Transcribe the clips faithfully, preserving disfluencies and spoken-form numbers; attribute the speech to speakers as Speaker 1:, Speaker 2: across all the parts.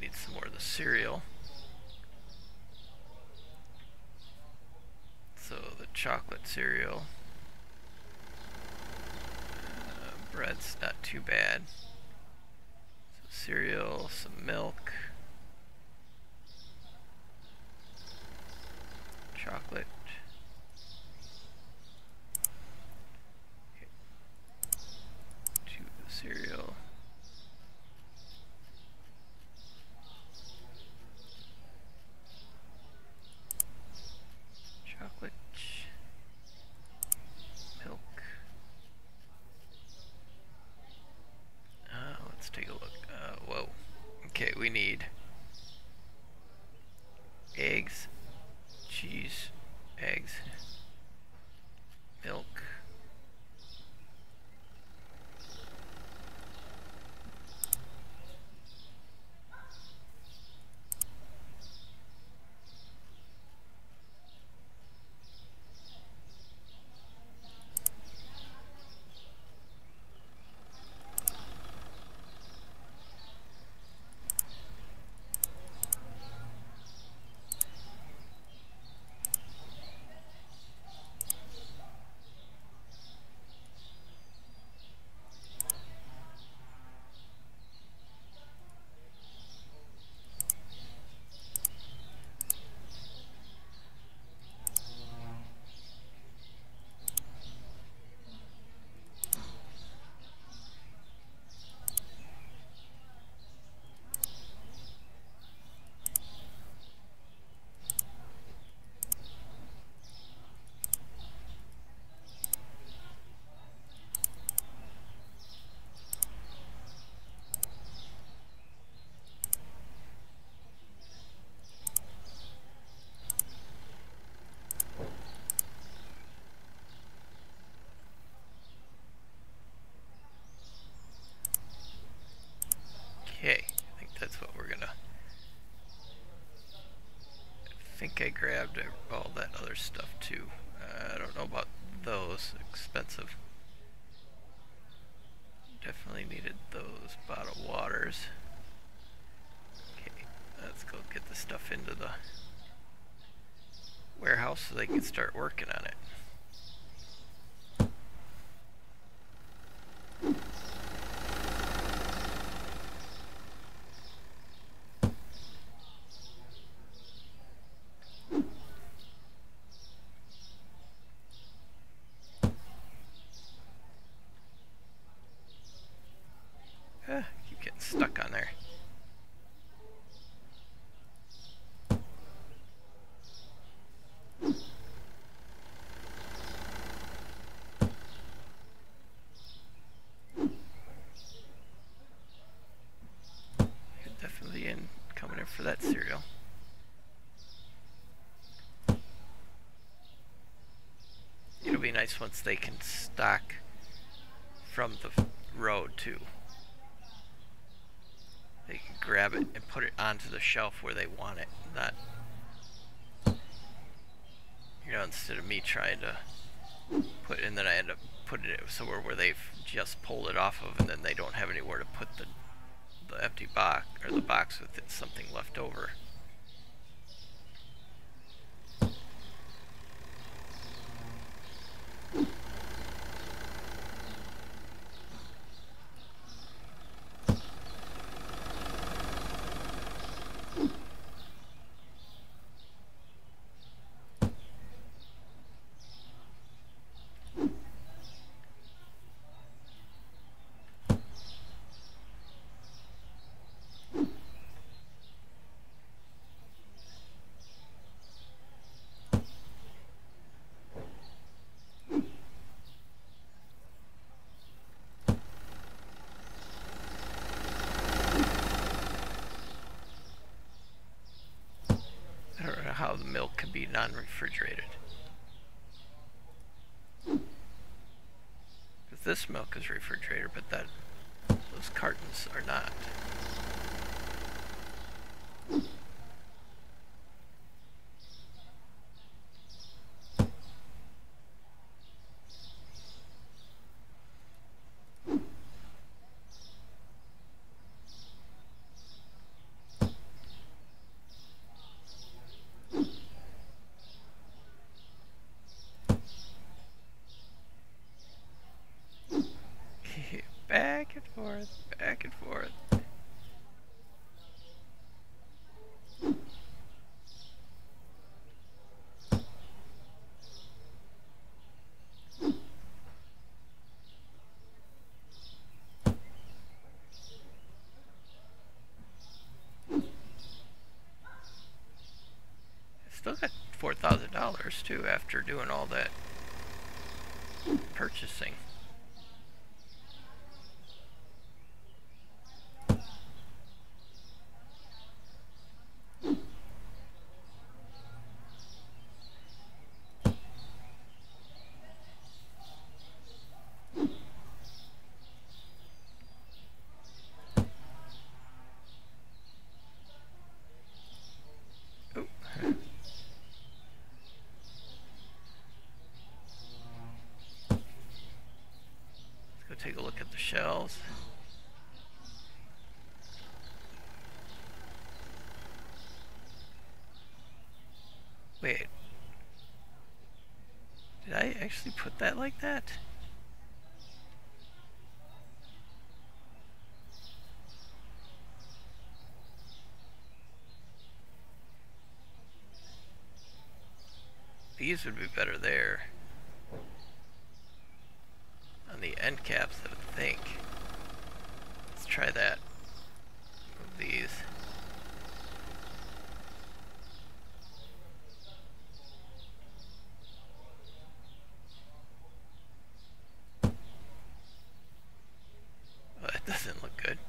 Speaker 1: need some more of the cereal. So the chocolate cereal. Uh, bread's not too bad. So cereal, some milk. Chocolate. Okay. To the cereal. Chocolate. Milk. Uh, let's take a look. Uh, whoa. Okay, we need eggs, cheese, eggs, milk. Okay, I think that's what we're gonna. I think I grabbed all that other stuff too. Uh, I don't know about those. Expensive. Definitely needed those bottled waters. Okay, let's go get the stuff into the warehouse so they can start working on it. Ah, keep getting stuck on there. Definitely in coming in for that cereal. It'll be nice once they can stock from the road too. They can grab it and put it onto the shelf where they want it, not, you know, instead of me trying to put it, and then I end up putting it somewhere where they've just pulled it off of, and then they don't have anywhere to put the the empty box, or the box with it, something left over. I don't know how the milk can be non-refrigerated. Because this milk is refrigerated, but that those cartons are not. dollars too after doing all that purchasing. Take a look at the shells. Wait, did I actually put that like that? These would be better there. On the end caps, I would think. Let's try that. Move these. Oh, that doesn't look good.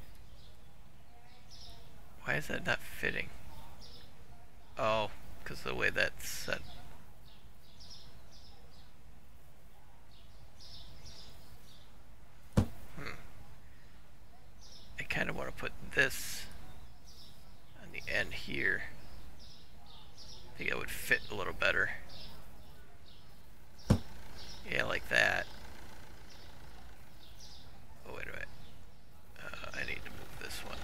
Speaker 1: Why is that not fitting? Oh, because of the way that's set. I kind of want to put this on the end here. I think it would fit a little better. Yeah, like that. Oh, wait a minute. Uh, I need to move this one.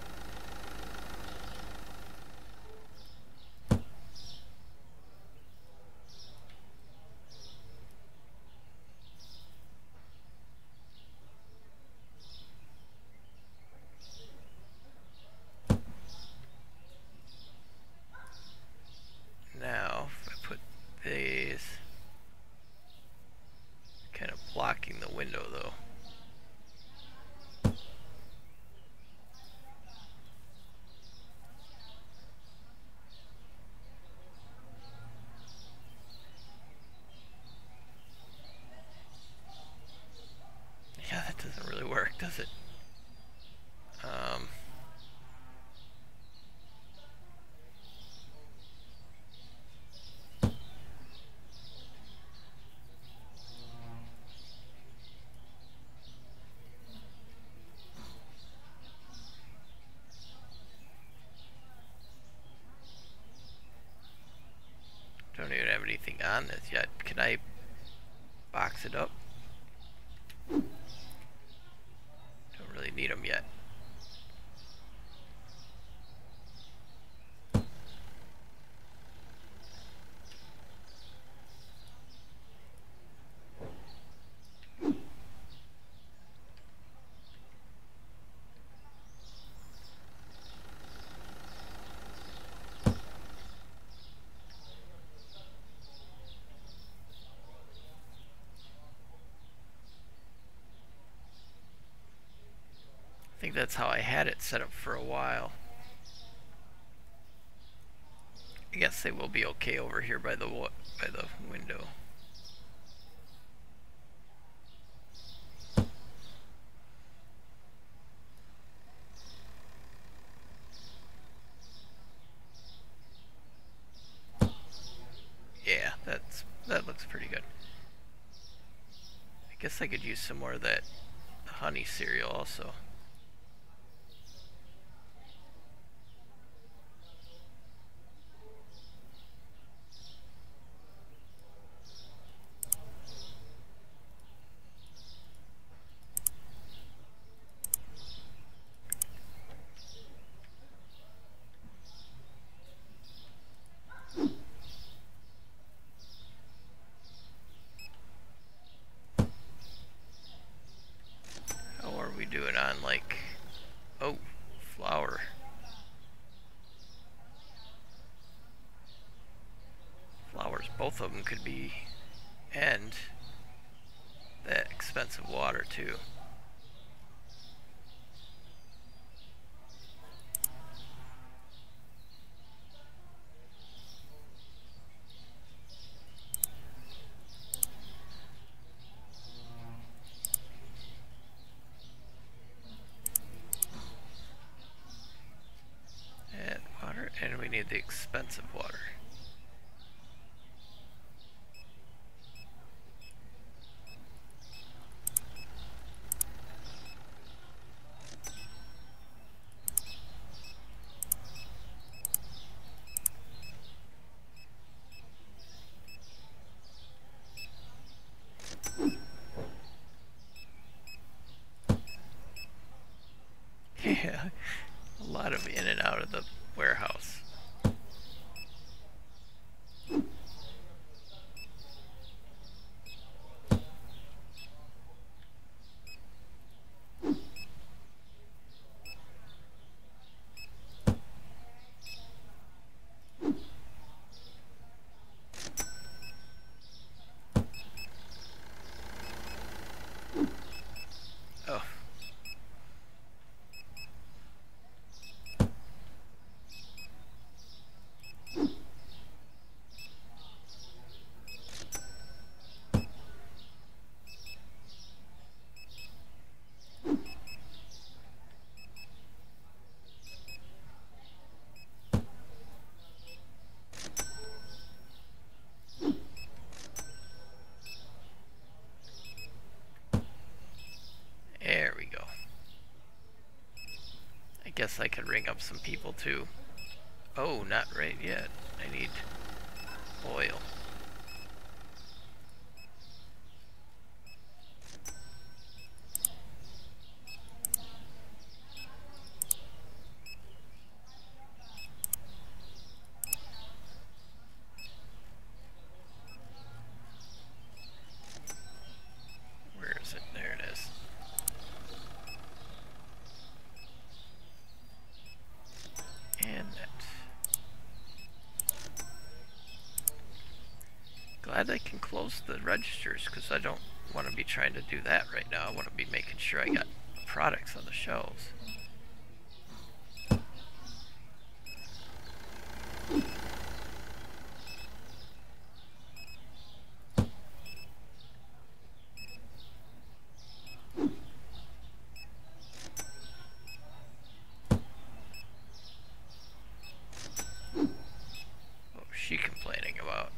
Speaker 1: Now, if I put these, kind of blocking the window though. Yeah, that doesn't really work, does it? Um, don't even have anything on this yet. Can I box it up? Don't really need them yet. I think that's how I had it set up for a while. I guess they will be okay over here by the by the window. Yeah, that's that looks pretty good. I guess I could use some more of that honey cereal also. Doing on like, oh, flour. Flowers, both of them could be, and that expensive water too. And we need the expensive water. Yeah, a lot of in and out of the warehouse. Oh. There we go. I guess I could ring up some people too. Oh, not right yet. I need oil. Where is it? There it is. And that. Glad I can close the registers because I don't want to be trying to do that right now. I want to be making sure I got products on the shelves. What was she complaining about?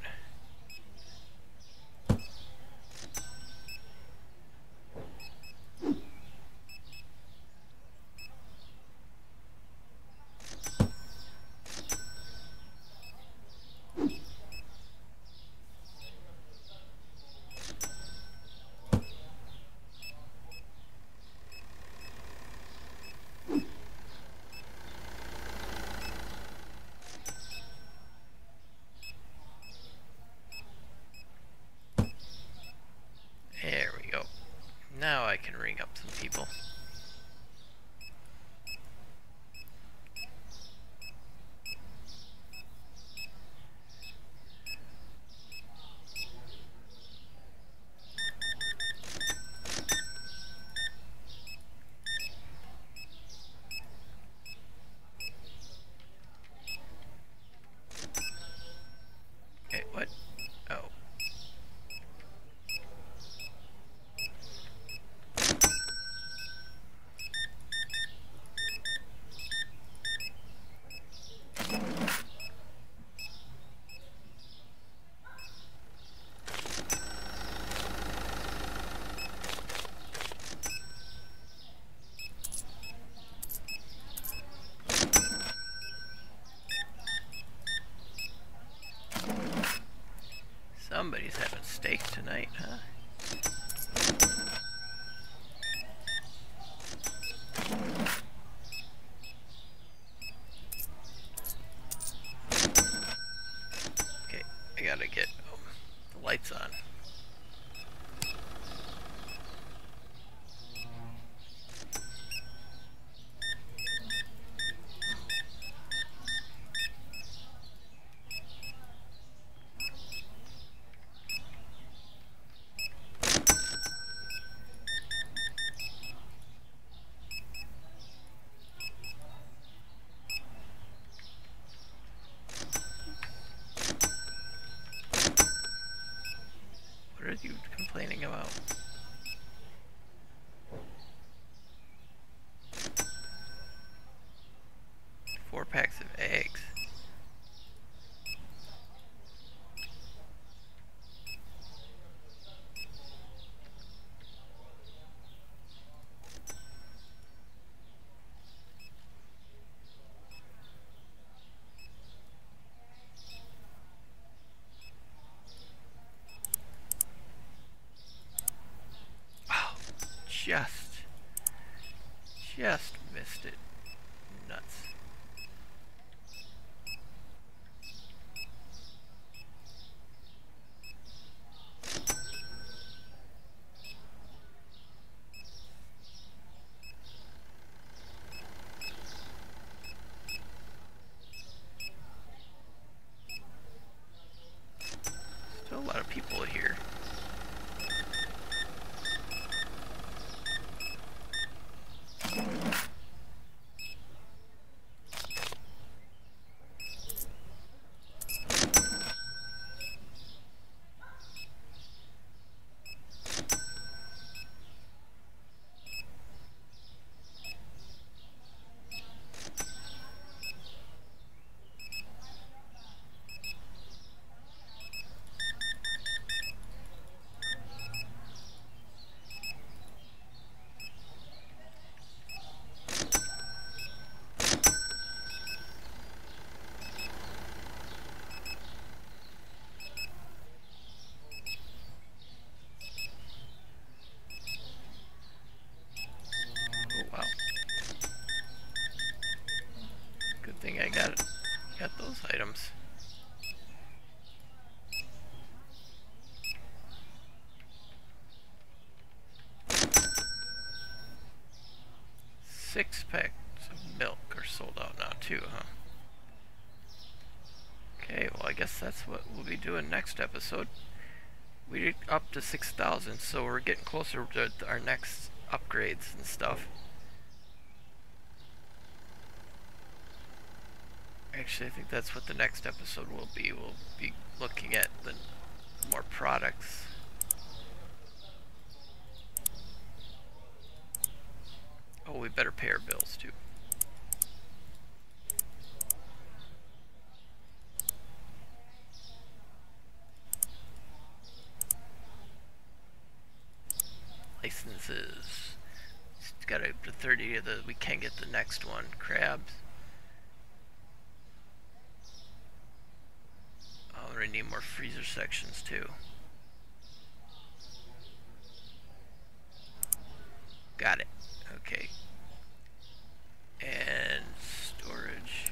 Speaker 1: There we go. Now I can ring up some people. Okay, what? Oh. Somebody's having steak tonight, huh? Okay, I gotta get oh, the lights on. What are you complaining about? Four packs of eggs. just, just missed it. Nuts. Still a lot of people here. I got it. Got those items. Six packs of milk are sold out now too, huh? Okay, well I guess that's what we'll be doing next episode. We're up to six thousand, so we're getting closer to our next upgrades and stuff. Actually, I think that's what the next episode will be. We'll be looking at the more products. Oh, we better pay our bills too. Licenses. It's got up to thirty of the. We can't get the next one. Crabs. I need more freezer sections too. Got it. Okay. And storage.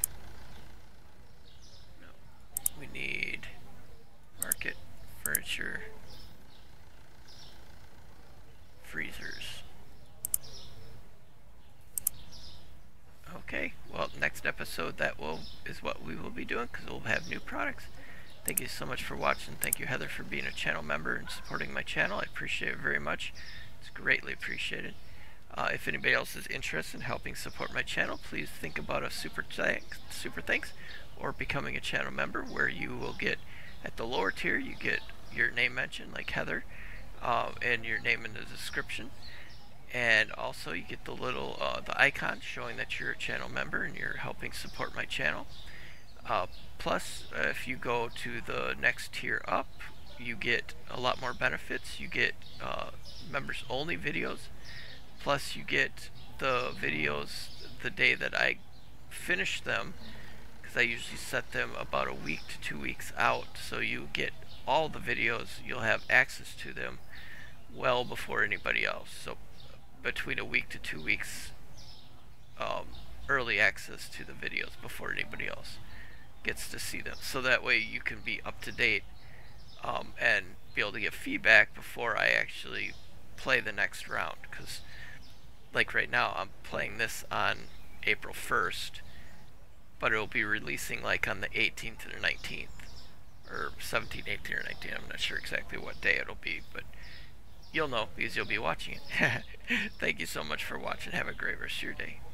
Speaker 1: No. We need market, furniture, freezers. Okay. Well, next episode that will is what we will be doing because we'll have new products. Thank you so much for watching. Thank you, Heather, for being a channel member and supporting my channel. I appreciate it very much. It's greatly appreciated. Uh, if anybody else is interested in helping support my channel, please think about a super thanks, super thanks or becoming a channel member, where you will get, at the lower tier, you get your name mentioned, like Heather, uh, and your name in the description. And also you get the little uh, the icon showing that you're a channel member and you're helping support my channel. Uh, plus, uh, if you go to the next tier up, you get a lot more benefits. You get uh, members only videos, plus you get the videos the day that I finish them, because I usually set them about a week to two weeks out, so you get all the videos. You'll have access to them well before anybody else. So between a week to two weeks um, early access to the videos before anybody else gets to see them, so that way you can be up to date um, and be able to get feedback before I actually play the next round. Because like right now I'm playing this on April first, but it'll be releasing like on the eighteenth or nineteenth, or seventeenth, eighteenth or nineteenth. I'm not sure exactly what day it'll be, but you'll know because you'll be watching it. Thank you so much for watching. Have a great rest of your day.